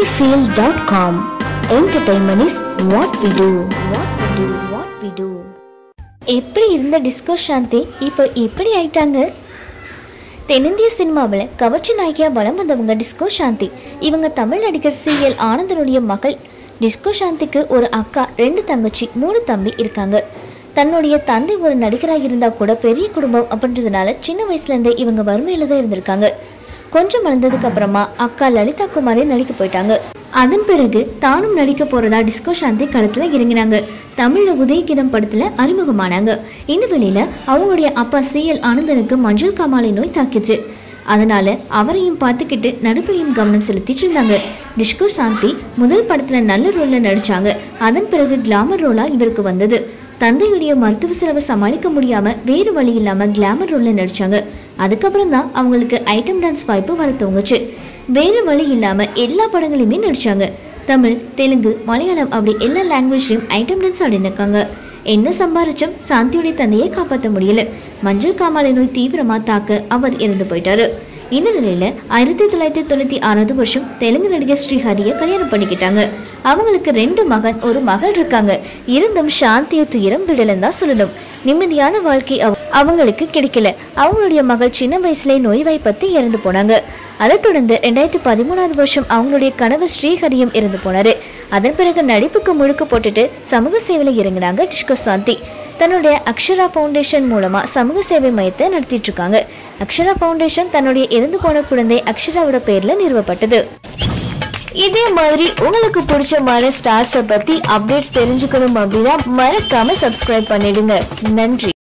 Sunnyfield.com. Entertainment is what we do. What we do. எப்படி இருந்த disco சாந்தி இப்போ எப்படி ஆயிட்டாங்க? தென்னிந்திய சினிமாவில் கவர்ச்சி நாயகியா வலம் வந்தவங்க டிஸ்கோ சாந்தி. இவங்க தமிழ் நடிகர் CL ஆனந்தனுடைய மகள். டிஸ்கோ சாந்திக்கு ஒரு அக்கா, 2 தங்கச்சி, 3 தம்பி இருக்காங்க. தன்னுடைய தந்தை ஒரு நடிகராக இருந்தால் கூட பெரிய குடும்பம் அப்படின்றதுனால சின்ன வயசுலேருந்தே இவங்க வறுமையில தான் இருந்திருக்காங்க. கொஞ்சம் வளர்ந்ததுக்கு அப்புறமா அக்கா லலிதா குமாரே நடிக்க போயிட்டாங்க. அதன் பிறகு தானும் நடிக்க போறதா டிஸ்கோ சாந்தி களத்துல இறங்கினாங்க. தமிழ்ல உதயகீதம் படத்துல அறிமுகமானாங்க. இந்த வேளையில அவங்களுடைய அப்பா CL ஆனந்தனுக்கு மஞ்சள் காமாலை நோய் தாக்கிச்சு. அதனால அவரையும் பார்த்துக்கிட்டு நடிப்பிலையும் கவனம் செலுத்திட்டு இருந்தாங்க. டிஸ்கோ சாந்தி முதல் படத்துல நல்ல ரோல்ல நடிச்சாங்க. அதன் பிறகு கிளாமர் ரோலா இவருக்கு வந்தது. தந்தையுடைய மருத்துவ செலவை சமாளிக்க முடியாம வேறு வழி இல்லாம கிளாமர் ரோல்ல நடிச்சாங்க. அதுக்கப்புறம் தான் அவங்களுக்கு ஐட்டம் டான்ஸ் வாய்ப்பு வர துவங்குச்சு. வேறு வழி இல்லாம எல்லா படங்களையுமே நடிச்சாங்க. தமிழ், தெலுங்கு, மலையாளம் அப்படி எல்லா லாங்குவேஜ்லையும் ஐட்டம் டான்ஸ் ஆடினாங்க. என்ன சம்பாரிச்சும் சாந்தியுடைய தந்தையை காப்பாற்ற முடியல. மஞ்சள் காமாலை நோய் தீவிரமா தாக்க அவர் இறந்து போயிட்டாரு. இந்த நிலையில 1996 வருஷம் தெலுங்கு நடிகர் ஸ்ரீஹரியை கல்யாணம் பண்ணிக்கிட்டாங்க. அவங்களுக்கு 2 மகன், 1 மகள் இருக்காங்க. இருந்தும் சாந்திய துயரம் விடலன்னு தான் சொல்லணும். நிம்மதியான வாழ்க்கை அவங்களுக்கு கிடைக்கல. அவங்களுடைய மகள் சின்ன வயசுல நோய்வாய்ப்பட்டு இறந்து போனாங்க. அதை தொடர்ந்து 2013 வருஷம் அவங்களுடைய கணவர் ஸ்ரீஹரியும் இறந்து போனாரு. அதன் பிறகு நடிப்புக்கு முழுக்க போட்டுட்டு சமூக சேவையில இறங்கினாங்க டிஸ்கோ சாந்தி. தன்னுடைய அக்ஷரா ஃபவுண்டேஷன் மூலமா சமூக சேவை மையத்தை நடத்திட்டு இருக்காங்க. அக்ஷரா ஃபவுண்டேஷன் தன்னுடைய இறந்து போன குழந்தை அக்ஷராவோட பேர்ல நிறுவப்பட்டது. இதே மாதிரி உங்களுக்கு பிடிச்சமான ஸ்டார்ஸை பத்தி அப்டேட்ஸ் தெரிஞ்சுக்கணும் அப்படின்னா மறக்காம சப்ஸ்கிரைப் பண்ணிடுங்க. நன்றி.